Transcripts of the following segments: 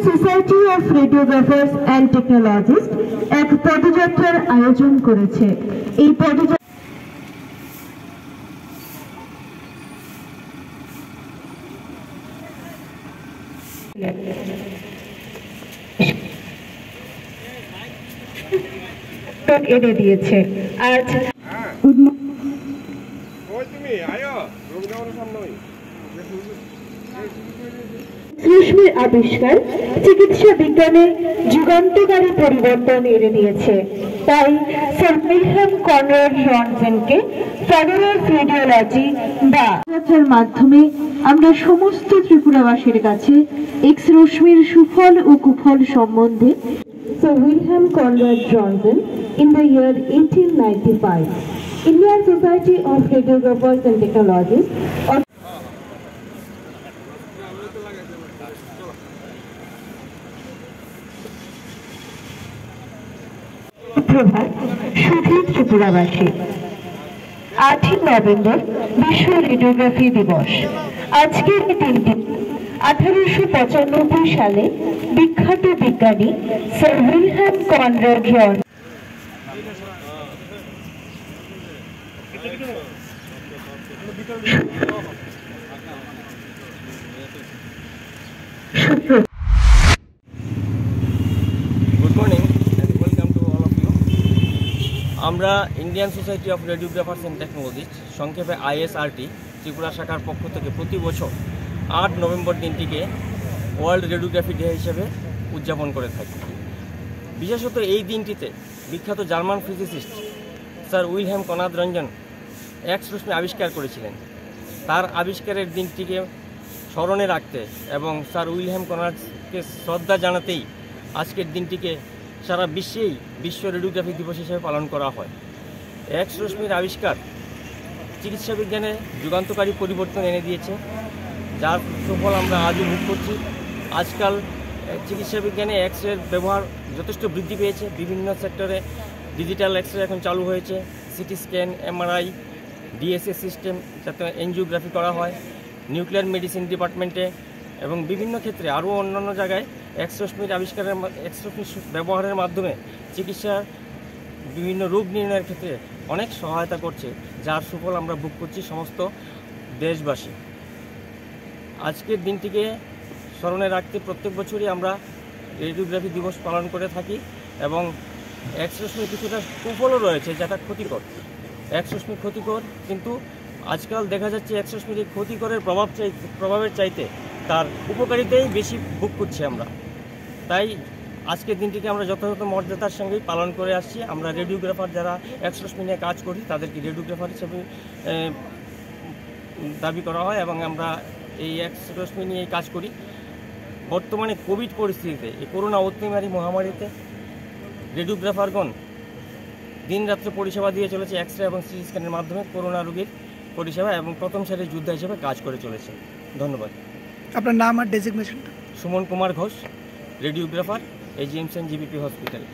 Society of radiographers and technologist এক পদযাত্রার আয়োজন করেছে। এই পদযাত্রা এনে দিয়েছে। আজ রশ্মির আবিষ্কার চিকিৎসা বিজ্ঞানে যুগান্তকারী পরিবর্তন এনে দিয়েছে। তাই স্যার উইলহেম কনরাড রনসেনকে ফেডারেল রেডিওলজি বা যাত্রার মাধ্যমে আমরা সমস্ত ত্রিপুরাবাসীর কাছে এক্স রশ্মির সুফল ও কুফল সম্বন্ধে Sir Wilhelm Conrad Johnson in the year 1895, Indian Society of Radiographers and Technologists Prabhat Sudhi ত্রিপুরাবাসী। 8ই November বিশ্ব রেডিওগ্রাফি দিবস। আজকের এই দিনটি 1895 সালে বিখ্যাত বিজ্ঞানী sir Wilhelm Conrad Roentgen Good morning and welcome to all of you. আমরা Indian society of radiographers and technologist সংক্ষেপে ISRT ত্রিপুরা শাখার পক্ষ থেকে প্রতি বছর 8 নভেম্বর দিনটিকে ওয়ার্ল্ড রেডিওগ্রাফি ডে হিসেবে উদযাপন করে থাকি। বিশেষত এই দিনটিতে বিখ্যাত German physicist sir Wilhelm Conrad Roentgen X রশ্মি আবিষ্কার করেছিলেন। তার আবিষ্কারের দিনটিকে স্মরণে রাখতে এবং স্যার উইলহেম কনরাডকে শ্রদ্ধা জানাতেই আজকের দিনটিকে সারা বিশ্বেই বিশ্ব রেডিওগ্রাফি দিবস হিসেবে পালন করা হয়। এক্স রশ্মির আবিষ্কার চিকিৎসা বিজ্ঞানে যুগান্তকারী পরিবর্তন এনে দিয়েছে, যার সুফল আমরা আজও ভোগ করছি। আজকাল চিকিৎসা বিজ্ঞানে এক্সরের ব্যবহার যথেষ্ট বৃদ্ধি পেয়েছে। বিভিন্ন সেক্টরে ডিজিটাল এক্সরে এখন চালু হয়েছে, CT scan, MRI, DSA system, যাতে এনজিওগ্রাফি করা হয়, নিউক্লিয়ার মেডিসিন ডিপার্টমেন্টে এবং বিভিন্ন ক্ষেত্রে আরও অন্যান্য জায়গায় এক্স রশ্মির ব্যবহারের মাধ্যমে চিকিৎসার বিভিন্ন রোগ নির্ণয়ের ক্ষেত্রে অনেক সহায়তা করছে, যার সুফল আমরা ভোগ করছি সমস্ত দেশবাসী। আজকের দিনটিকে স্মরণে রাখতে প্রত্যেক বছরই আমরা রেডিওগ্রাফি দিবস পালন করে থাকি এবং এক্স রশ্মির কিছুটা কুফলও রয়েছে, যেটা ক্ষতিকর। এক্স রশ্মি ক্ষতিকর, কিন্তু আজকাল দেখা যাচ্ছে এক্স রশ্মির এই ক্ষতিকরের প্রভাবের চাইতে তার উপকারিতাই বেশি ভোগ করছি আমরা। তাই আজকের দিনটিকে আমরা যথাযথ মর্যাদার সঙ্গেই পালন করে আসছি। আমরা রেডিওগ্রাফার যারা এক্স রশ্মি নিয়ে কাজ করি তাদেরকে রেডিওগ্রাফার হিসেবে দাবি করা হয় এবং আমরা এই এক্স রশ্মি নিয়ে কাজ করি। বর্তমানে কোভিড পরিস্থিতিতে, এই করোনা অতিমারী মহামারীতে রেডিওগ্রাফারগণ দিনরাত্রে পরিষেবা দিয়ে চলেছে এক্সরে এবং সিটি স্ক্যানের মাধ্যমে করোনা রোগীর পরিষেবা এবং প্রথম সারির যোদ্ধা হিসেবে কাজ করে চলেছে। ধন্যবাদ। আপনার নাম আর ডেজিগনেশনটা? Suman Kumar Ghosh, radiographer, AGM GBP hospital.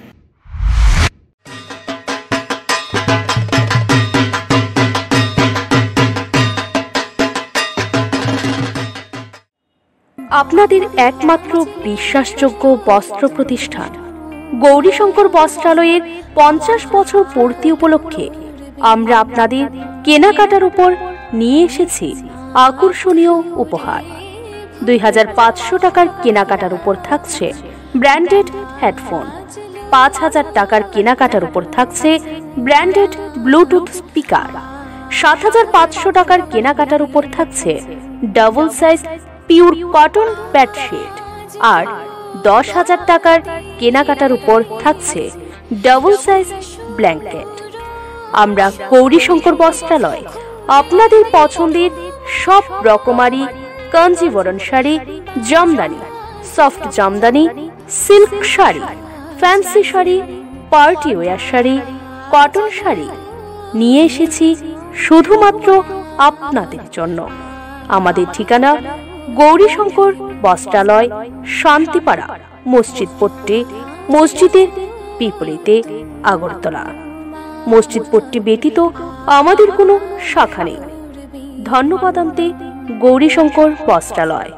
আপনাদের একমাত্র বিশ্বাসযোগ্য বস্ত্র প্রতিষ্ঠান গৌরীশঙ্কর বস্ত্রালয়ের 50 বছর পূর্তি উপলক্ষে আমরা আপনাদের কেনাকাটার উপর নিয়ে এসেছি আকর্ষণীয় উপহার। 2500 টাকার কেনাকাটার উপর থাকছে ব্র্যান্ডেড হেডফোন, 5000 টাকার কেনাকাটার উপর থাকছে ব্র্যান্ডেড ব্লুটুথ স্পিকার, 7500 টাকার কেনাকাটার উপর থাকছে double size pure cotton bedsheet, আর 10,000 টাকার কেনাকাটার উপর থাকছে ডাবল সাইজ ব্ল্যাঙ্কেট। আমরা গৌরীশঙ্কর বস্ত্রালয় আপনাদের পছন্দের সব রকমারি Kanjeevaram sari, Jamdani, soft Jamdani, silk sari, fancy sari, party wear sari, cotton sari নিয়ে এসেছি শুধুমাত্র আপনাদের জন্য। আমাদের ঠিকানা গৌরীশঙ্কর বস্ত্রালয়, শান্তিপাড়া, মসজিদ পট্টি, মসজিদের বিপরীতে, আগরতলা। মসজিদ পট্টি ব্যতীত আমাদের কোনো শাখা নেই। ধন্যবাদ। গৌরীশঙ্কর বস্ত্রালয়।